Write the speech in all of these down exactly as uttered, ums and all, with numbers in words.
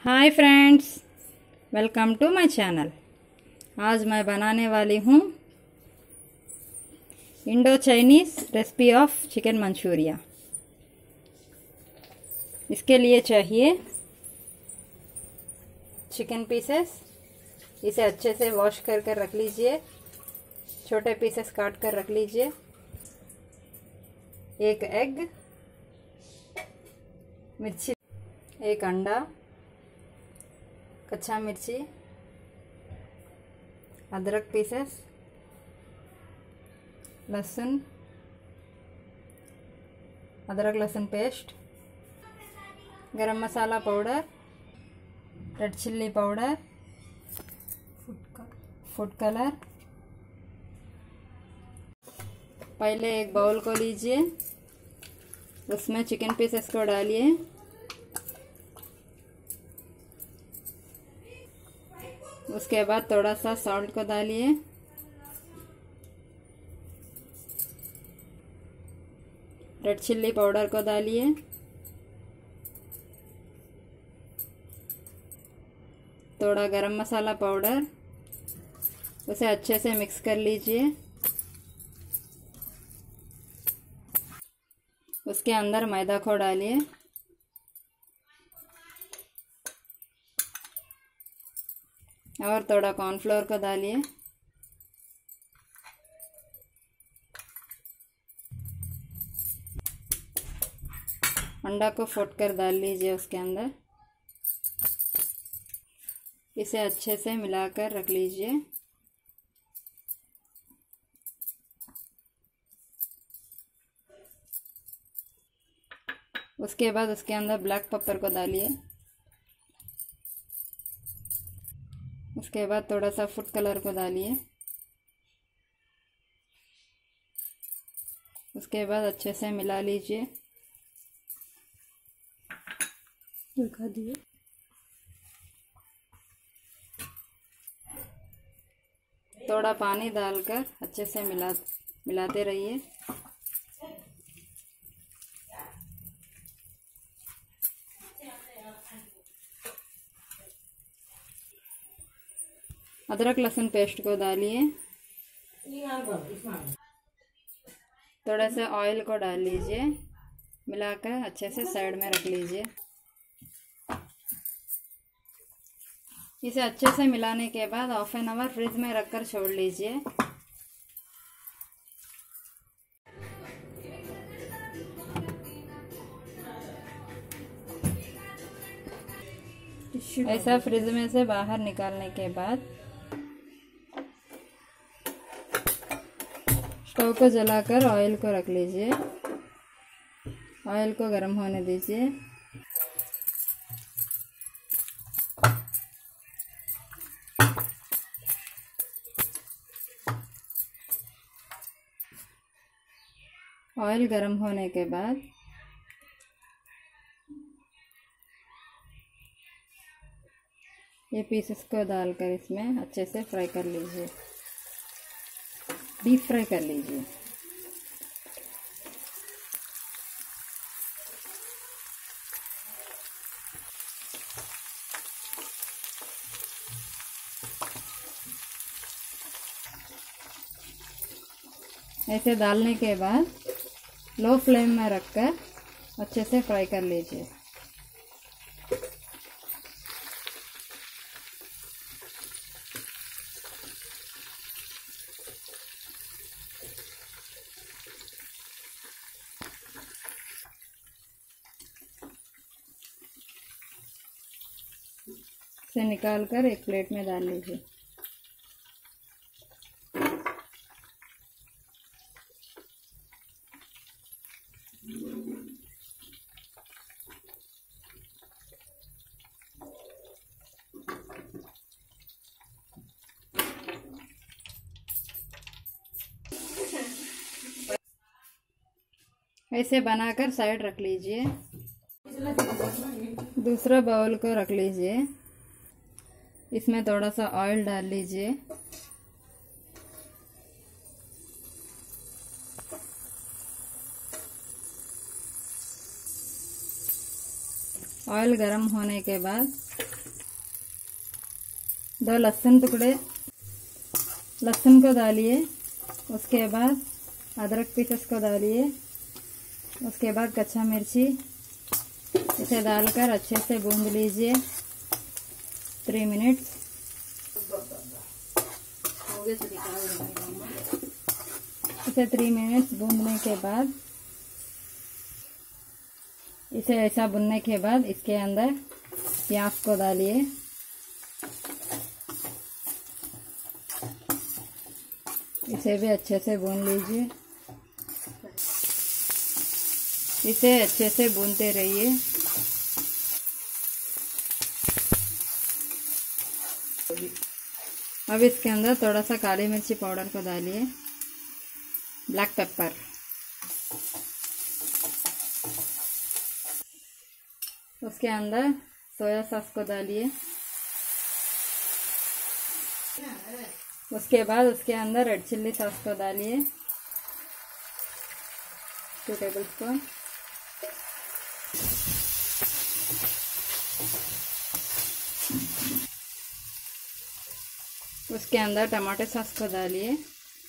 Hi friends, welcome to my channel. आज मैं बनाने वाली हूँ Indo Chinese recipe of chicken manchurian. इसके लिए चाहिए चिकन पीसेस। इसे अच्छे से वॉश कर कर रख लीजिए। छोटे पीसेस काट कर रख लीजिए। एक एग, मिर्ची, एक अंडा, कच्चा मिर्ची, अदरक पीसेस, लहसुन, अदरक लहसुन paste, garam masala powder, red chilli powder, food colour. पहले एक बाउल को लीजिए, उसमें चिकन पीसेस को डालिए। उसके बाद थोड़ा सा सॉल्ट को डालिए। रेड चिल्ली पाउडर को डालिए। थोड़ा गरम मसाला पाउडर, उसे अच्छे से मिक्स कर लीजिए। उसके अंदर मैदा को डालिए। और थोड़ा कॉर्नफ्लोर को डालिए। अंडा को फोड़ कर डाल लीजिए उसके अंदर। इसे अच्छे से मिलाकर रख लीजिए। उसके बाद उसके अंदर ब्लैक पेपर को डालिए। उसके बाद थोड़ा सा फूड कलर को डालिए। उसके बाद अच्छे से मिला लीजिए। दिखा दिए। थोड़ा पानी डालकर अच्छे से मिला मिलाते रहिए। अदरक लहसुन पेस्ट को डालिए। थोड़ा सा ऑयल को डाल लीजिए। मिलाकर अच्छे से साइड में रख लीजिए। इसे अच्छे से मिलाने के बाद हाफ एन आवर फ्रिज में रखकर छोड़ लीजिए। ऐसा फ्रिज में से बाहर निकालने के बाद स्टोव को जलाकर ऑयल को रख लीजिए। ऑयल को गर्म होने दीजिए। ऑयल गर्म होने के बाद ये पीसेस को डालकर इसमें अच्छे से फ्राई कर लीजिए। डीप फ्राई कर लीजिए। ऐसे डालने के बाद लो फ्लेम में रखकर अच्छे से फ्राई कर लीजिए। से निकालकर एक प्लेट में डाल लीजिए। ऐसे बनाकर साइड रख लीजिए। दूसरा बाउल को रख लीजिए। इसमें थोड़ा सा ऑयल डाल लीजिए। ऑयल गर्म होने के बाद दो लहसुन टुकड़े लहसुन को डालिए। उसके बाद अदरक पीसेस को डालिए। उसके बाद कच्चा मिर्ची, इसे डालकर अच्छे से भून लीजिए थ्री मिनट्स। इसे थ्री मिनट्स भूनने के बाद इसे ऐसा भुनने के बाद इसके अंदर प्याज को डालिए। इसे भी अच्छे से भून लीजिए। इसे अच्छे से भूनते रहिए। अब इसके अंदर थोड़ा सा काली मिर्ची पाउडर को डालिए, ब्लैक पेपर। उसके अंदर सोया सॉस को डालिए। उसके बाद उसके अंदर रेड चिल्ली सॉस को डालिए, टू टेबल स्पून। उसके अंदर टमाटो सॉस को डालिए।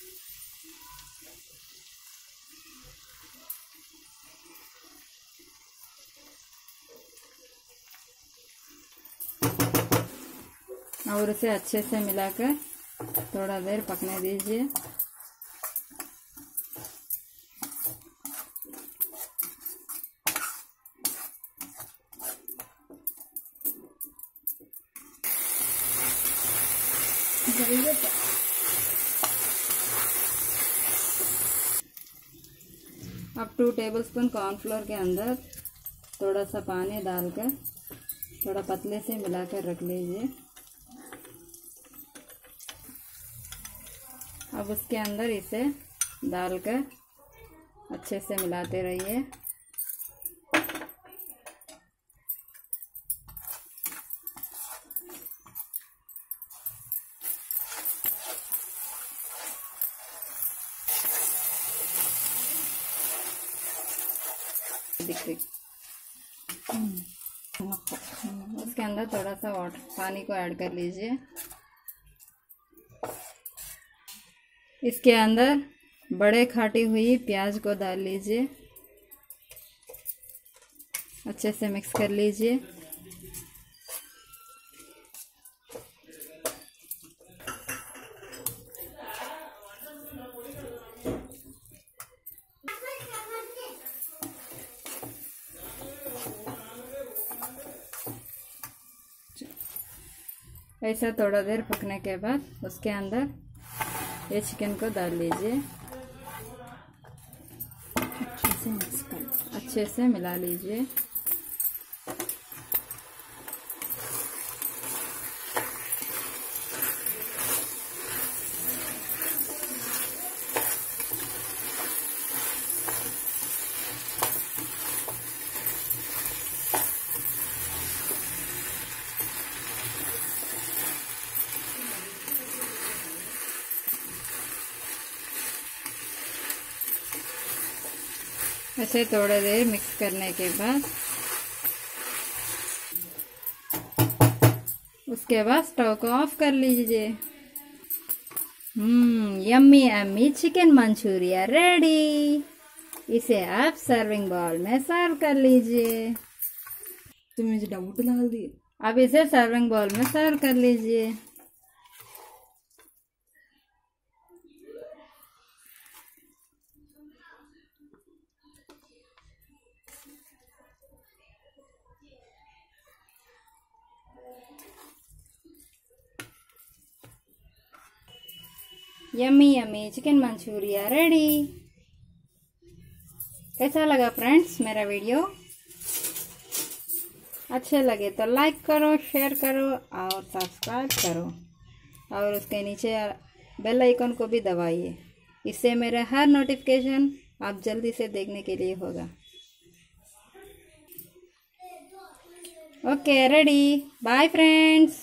और उसे अच्छे से मिलाकर थोड़ा देर पकने दीजिए। अब टू टेबलस्पून कॉर्नफ्लोर के अंदर थोड़ा सा पानी डालकर थोड़ा पतले से मिलाकर रख लीजिए। अब उसके अंदर इसे डालकर अच्छे से मिलाते रहिए। उसके अंदर थोड़ा सा वाटर पानी को ऐड कर लीजिए। इसके अंदर बड़े काटी हुई प्याज को डाल लीजिए। अच्छे से मिक्स कर लीजिए। ऐसा थोड़ा देर पकने के बाद उसके अंदर ये चिकन को डाल लीजिए। अच्छे से मिक्स कर अच्छे से मिला लीजिए। ऐसे थोड़ी देर मिक्स करने के बाद उसके बाद स्टोव को ऑफ कर लीजिए। Hmm yummy yummy chicken manchurian ready. इसे आप सर्विंग बाउल में सर्व कर लीजिए। तो मुझे डाउट डाल दिए। अब इसे सर्विंग बाउल में सर्व कर लीजिए। Yummy yummy chicken manchurian ready. कैसा लगा फ्रेंड्स मेरा वीडियो? अच्छे लगे तो लाइक करो, शेयर करो और सब्सक्राइब करो और उसके नीचे बेल आइकन को भी दबाइए। इससे मेरे हर नोटिफिकेशन आप जल्दी से देखने के लिए होगा। Okay ready. Bye friends.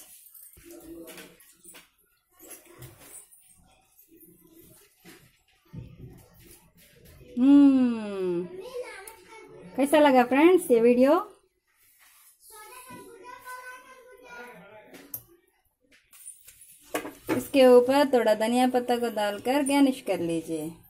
Hmm कैसा लगा फ्रेंड्स ये वीडियो? इसके ऊपर थोड़ा धनिया पत्ता को डालकर गार्निश कर लीजिए।